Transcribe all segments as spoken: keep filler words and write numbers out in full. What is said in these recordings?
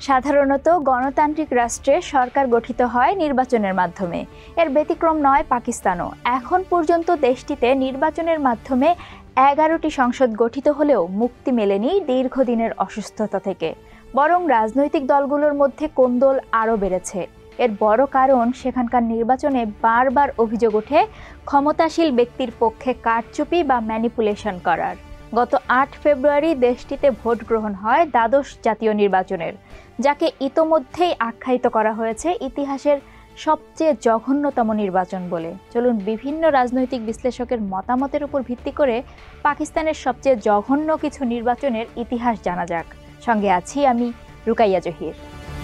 সাধারণত গণতান্ত্রিক রাষ্ট্রে সরকার গঠিত হয় নির্বাচনের মাধ্যমে। এর ব্যতিক্রম নয় পাকিস্তানও। এখন পর্যন্ত দেশটিতে নির্বাচনের মাধ্যমে এগারোটি সংসদ গঠিত হলেও মুক্তি মেলেনি দীর্ঘদিনের অসুস্থতা থেকে। বরং রাজনৈতিক দলগুলোর মধ্যে কোন্দল আরও বেড়েছে। এর বড় কারণ সেখানকার নির্বাচনে বারবার অভিযোগ ওঠে ক্ষমতাশীল ব্যক্তির পক্ষে কারচুপি বা ম্যানিপুলেশন করার। গত আট ফেব্রুয়ারি দেশটিতে ভোট গ্রহণ হয় দ্বাদশ জাতীয় নির্বাচনের, যাকে ইতোমধ্যেই আখ্যায়িত করা হয়েছে ইতিহাসের সবচেয়ে জঘন্যতম নির্বাচন বলে। চলুন বিভিন্ন রাজনৈতিক বিশ্লেষকের মতামতের উপর ভিত্তি করে পাকিস্তানের সবচেয়ে জঘন্য কিছু নির্বাচনের ইতিহাস জানা যাক। সঙ্গে আছি আমি রুকাইয়া জহির।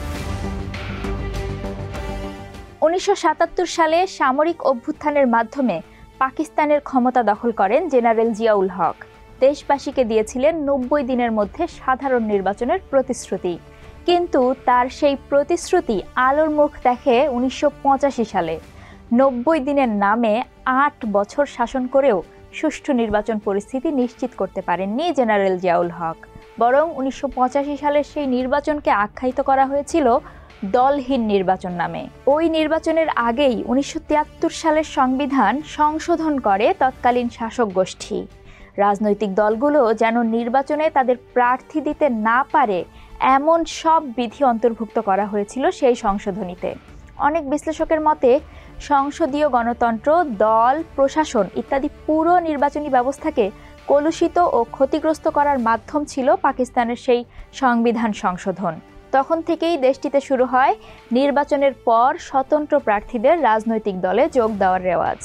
উনিশশো সাতাত্তর সালে সামরিক অভ্যুত্থানের মাধ্যমে পাকিস্তানের ক্ষমতা দখল করেন জেনারেল জিয়াউল হক। দেশবাসীকে দিয়েছিলেন নব্বই দিনের মধ্যে সাধারণ নির্বাচনের প্রতিশ্রুতি। কিন্তু তার সেই প্রতিশ্রুতি আলোর মুখ দেখে উনিশশো পঁচাশি সালে। নব্বই দিনের নামে আট বছর শাসন করেও সুষ্ঠু নির্বাচন পরিস্থিতি নিশ্চিত করতে পারেননি জেনারেল জিয়াউল হক। বরং উনিশশো পঁচাশি সালের সেই নির্বাচনকে আখ্যায়িত করা হয়েছিল দলহীন নির্বাচন নামে। ওই নির্বাচনের আগেই উনিশশো তিয়াত্তর সালের সংবিধান সংশোধন করে তৎকালীন শাসক গোষ্ঠী। রাজনৈতিক দলগুলো যেন নির্বাচনে তাদের প্রার্থী দিতে না পারে এমন সব বিধি অন্তর্ভুক্ত করা হয়েছিল সেই সংশোধনীতে। অনেক বিশ্লেষকের মতে সংসদীয় গণতন্ত্র, দল, প্রশাসন ইত্যাদি পুরো নির্বাচনী ব্যবস্থাকে কলুষিত ও ক্ষতিগ্রস্ত করার মাধ্যম ছিল পাকিস্তানের সেই সংবিধান সংশোধন। তখন থেকেই দেশটিতে শুরু হয় নির্বাচনের পর স্বতন্ত্র প্রার্থীদের রাজনৈতিক দলে যোগ দেওয়ার রেওয়াজ।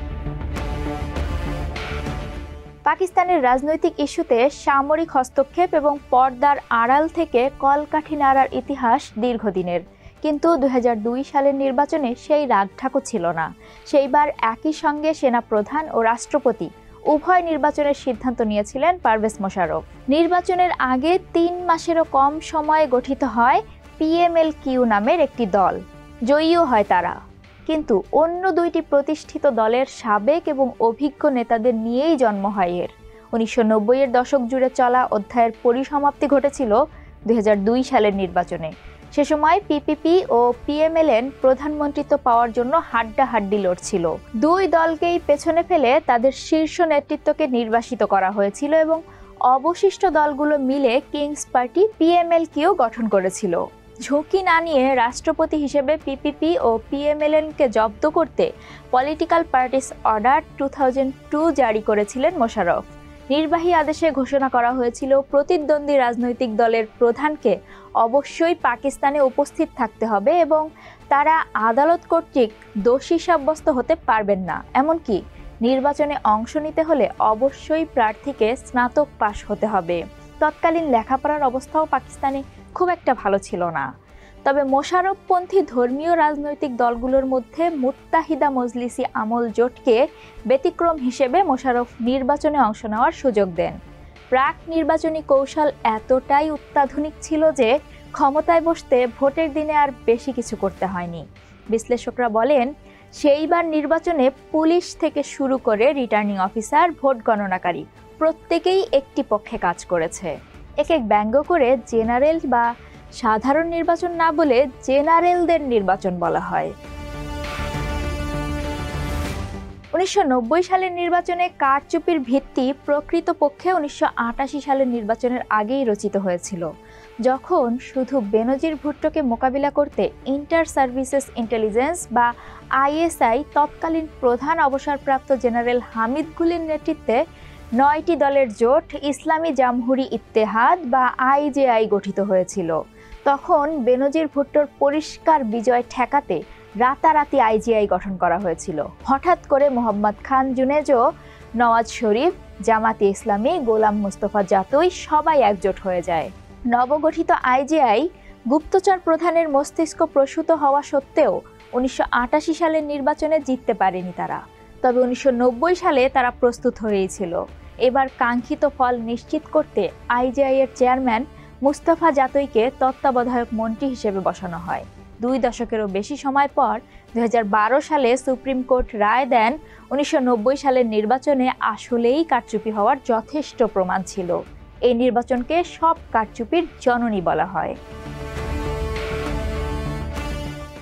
পাকিস্তানের রাজনৈতিক ইস্যুতে সামরিক হস্তক্ষেপ এবং পর্দার আড়াল থেকে কলকাঠি নাড়ার ইতিহাস দীর্ঘদিনের। কিন্তু দুই হাজার দুই সালের নির্বাচনে সেই রাগঢাকও ছিল না। সেইবার একই সঙ্গে সেনাপ্রধান ও রাষ্ট্রপতি উভয় নির্বাচনের সিদ্ধান্ত নিয়েছিলেন পারভেজ মোশাররফ। নির্বাচনের আগে তিন মাসেরও কম সময়ে গঠিত হয় পিএমএল-কিউ নামের একটি দল। জয়ীও হয় তারা। কিন্তু অন্য দুইটি প্রতিষ্ঠিত দলের সাবেক এবং অভিজ্ঞ নেতাদের নিয়েই জন্ম হয় এর। উনিশশো নব্বই এর দশক জুড়ে চলা অধ্যায়ের পরিসমাপ্তি ঘটেছিল দুই হাজার দুই সালের নির্বাচনে। সে সময় পিপিপি ও পিএমএলএন প্রধানমন্ত্রিত্ব পাওয়ার জন্য হাড্ডাহাড্ডি লড়ছিল। দুই দলকেই পেছনে ফেলে তাদের শীর্ষ নেতৃত্বকে নির্বাসিত করা হয়েছিল এবং অবশিষ্ট দলগুলো মিলে কিংস পার্টি পিএমএল-কিউ গঠন করেছিল। ঝুঁকি না নিয়ে রাষ্ট্রপতি হিসেবে পিপিপি ও পিএমএলএনকে জব্দ করতে political parties order two thousand two জারি করেছিলেন মোশাররফ। নির্বাহী আদেশে ঘোষণা করা হয়েছিল প্রতিদ্বন্দ্বী রাজনৈতিক দলের প্রধানকে অবশ্যই পাকিস্তানে উপস্থিত থাকতে হবে এবং তারা আদালত কর্তৃক দোষী সাব্যস্ত হতে পারবেন না। এমনকি নির্বাচনে অংশ নিতে হলে অবশ্যই প্রার্থীকে স্নাতক পাশ হতে হবে। তৎকালীন লেখাপড়ার অবস্থাও পাকিস্তানে খুব একটা ভালো ছিল না। তবে মোশাররফপন্থী ধর্মীয় রাজনৈতিক দলগুলোর মধ্যে মুত্তাহিদা মজলিসি আমল জোটকে ব্যতিক্রম হিসেবে মোশাররফ নির্বাচনে অংশ নেওয়ার সুযোগ দেন। প্রাক নির্বাচনী কৌশল এতটাই অত্যাধুনিক ছিল যে ক্ষমতায় বসতে ভোটের দিনে আর বেশি কিছু করতে হয়নি। বিশ্লেষকরা বলেন, সেইবার নির্বাচনে পুলিশ থেকে শুরু করে রিটার্নিং অফিসার, ভোট গণনাকারী প্রত্যেকেই একটি পক্ষে কাজ করেছে। এক এক ব্যঙ্গ করে জেনারেল বা সাধারণ নির্বাচন না বলে জেনারেলদের নির্বাচন বলা হয়। উনিশশো নব্বই সালের নির্বাচনে কারচুপির ভিত্তি প্রকৃতপক্ষে উনিশশো আটাশি সালের নির্বাচনের আগেই রচিত হয়েছিল, যখন শুধু বেনজির ভুট্টোকে মোকাবিলা করতে ইন্টার সার্ভিসেস ইন্টেলিজেন্স বা আইএসআই তৎকালীন প্রধান অবসরপ্রাপ্ত জেনারেল হামিদ গুলির নেতৃত্বে নয়টি দলের জোট ইসলামী জামহুরি ইত্তেহাদ বা আইজেআই গঠিত হয়েছিল। তখন বেনজির ভুট্টোর পরিষ্কার বিজয় ঠেকাতে রাতারাতি আইজিআই গঠন করা হয়েছিল। হঠাৎ করে মোহাম্মদ খান জুনেজো, নওয়াজ শরীফ, জামাতে ইসলামী, গোলাম মুস্তফা জাতই সবাই একজোট হয়ে যায়। নবগঠিত আইজিআই গুপ্তচর প্রধানের মস্তিষ্ক প্রসূত হওয়া সত্ত্বেও উনিশশো আটাশি সালের নির্বাচনে জিততে পারেনি তারা। তবে উনিশশো নব্বই সালে তারা প্রস্তুত হয়েছিল। এবার কাঙ্ক্ষিত ফল নিশ্চিত করতে আইজিআই এর চেয়ারম্যান মুস্তফা জাতইকে তত্ত্বাবধায়ক মন্ত্রী হিসেবে বসানো হয়। দুই দশকেরও বেশি সময় পর দুই হাজার বারো সালে সুপ্রিম কোর্ট রায় দেন উনিশশো নব্বই সালের নির্বাচনে আসলেই কারচুপি হওয়ার যথেষ্ট প্রমাণ ছিল। এই নির্বাচনকে সব কারচুপির জননী বলা হয়।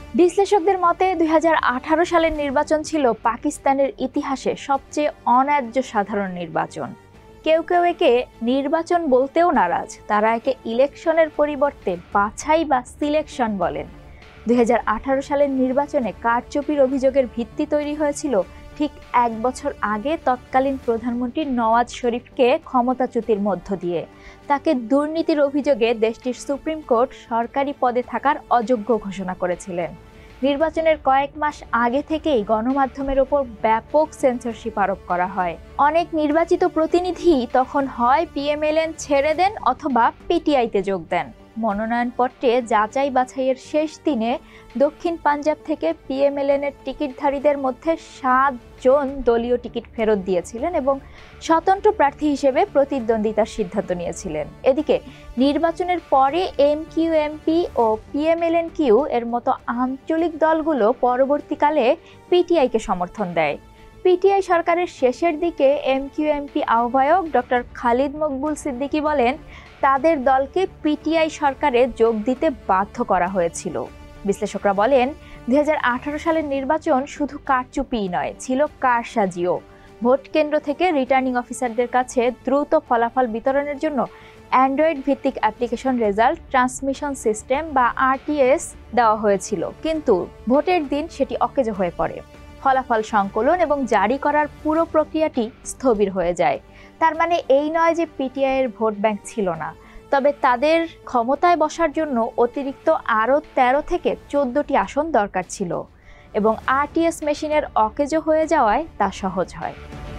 বিশ্লেষকদের মতে দুই হাজার আঠারো সালের নির্বাচন ছিল পাকিস্তানের ইতিহাসে সবচেয়ে অন্যায্য সাধারণ নির্বাচন। কেউ কেউ একে নির্বাচন বলতেও নারাজ, তারা একে ইলেকশনের পরিবর্তে বাছাই বা সিলেকশন বলেন। দুই হাজার আঠারো সালের নির্বাচনে কারচুপির অভিযোগের ভিত্তি তৈরি হয়েছিল ঠিক এক বছর আগে তৎকালীন প্রধানমন্ত্রী নওয়াজ শরীফকে ক্ষমতাচ্যুতির মধ্য দিয়ে। তাকে দুর্নীতির অভিযোগে দেশটির সুপ্রিম কোর্ট সরকারি পদে থাকার অযোগ্য ঘোষণা করেছিলেন। নির্বাচনের কয়েক মাস আগে থেকেই গণমাধ্যমের ওপর ব্যাপক সেন্সরশিপ আরোপ করা হয়। অনেক নির্বাচিত প্রতিনিধি তখন হয় পিএমএলএন ছেড়ে দেন অথবা পিটিআইতে যোগ দেন। মনোনয়নপত্রে যাচাই বাছাইয়ের শেষ দিনে দক্ষিণ পাঞ্জাব থেকে পিএমএলএন এর টিকিটধারীদের মধ্যে সাত জন দলীয় টিকিট ফেরত দিয়েছিলেন এবং স্বতন্ত্র প্রার্থী হিসেবে প্রতিদ্বন্দ্বিতার সিদ্ধান্ত নিয়েছিলেন। এদিকে নির্বাচনের পরে এমকিউএমপি ও পিএমএলএন কিউ এর মতো আঞ্চলিক দলগুলো পরবর্তীকালে পিটিআইকে সমর্থন দেয়। পিটিআই সরকারের শেষের দিকে এমকিউএমপি আহ্বায়ক ডক্টর খালিদ মকবুল সিদ্দিকী বলেন, তাদের দলকে পিটিআই সরকারে যোগ দিতে বাধ্য করা হয়েছিল। বিশ্লেষকরা বলেন, দুই হাজার আঠারো সালের নির্বাচন শুধু কারচুপিই নয়, ছিল কারসাজিও। ভোট কেন্দ্র থেকে রিটার্নিং অফিসারদের কাছে দ্রুত ফলাফল বিতরণের জন্য অ্যান্ড্রয়েড ভিত্তিক অ্যাপ্লিকেশন রেজাল্ট ট্রান্সমিশন সিস্টেম বা আরটিএস দেওয়া হয়েছিল, কিন্তু ভোটের দিন সেটি অকেজো হয়ে পড়ে। ফলাফল সংকলন এবং জারি করার পুরো প্রক্রিয়াটি স্থবির হয়ে যায়। তার মানে এই নয় যে পিটিআই এর ভোট ব্যাংক ছিল না, তবে তাদের ক্ষমতায় বসার জন্য অতিরিক্ত আরও তেরো থেকে চোদ্দটি আসন দরকার ছিল এবং আরটিএস মেশিনের অকেজো হয়ে যাওয়ায় তা সহজ হয়।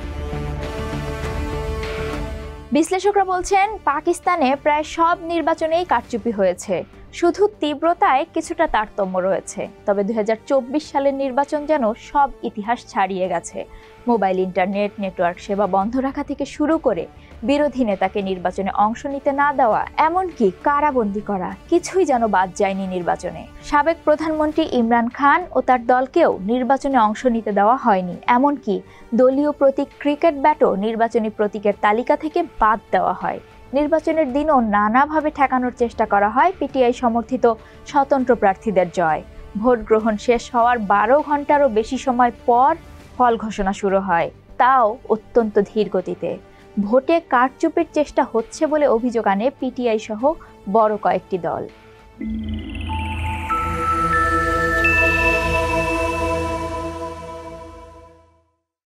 বিশ্লেষকরা বলছেন, পাকিস্তানে প্রায় সব নির্বাচনেই কারচুপি হয়েছে, শুধু তীব্রতায় কিছুটা তারতম্য রয়েছে। তবে দুই হাজার চব্বিশ সালের নির্বাচন যেন সব ইতিহাস ছাড়িয়ে গেছে। মোবাইল, ইন্টারনেট, নেটওয়ার্ক সেবা বন্ধ রাখা থেকে শুরু করে বিরোধী নেতাকে নির্বাচনে অংশ নিতে না দেওয়া, এমনকি কারাবন্দী করা, কিছুই যেন বাদ যায়নি নির্বাচনে। সাবেক প্রধানমন্ত্রী ইমরান খান ও তার দলকেও নির্বাচনে অংশ নিতে দেওয়া হয়নি, এমনকি দলীয় প্রতীক ক্রিকেট ব্যাটও নির্বাচনী প্রতীকের তালিকা থেকে বাদ দেওয়া হয়। নির্বাচনের দিনও নানাভাবে ঠেকানোর চেষ্টা করা হয় পিটিআই সমর্থিত স্বতন্ত্র প্রার্থীদের জয়। ভোট গ্রহণ শেষ হওয়ার বারো ঘন্টারও বেশি সময় পর ফল ঘোষণা শুরু হয়, তাও অত্যন্ত ধীর গতিতে। ভোটে কারচুপির চেষ্টা হচ্ছে বলে অভিযোগ আনে পিটিআই সহ বড় কয়েকটি দল।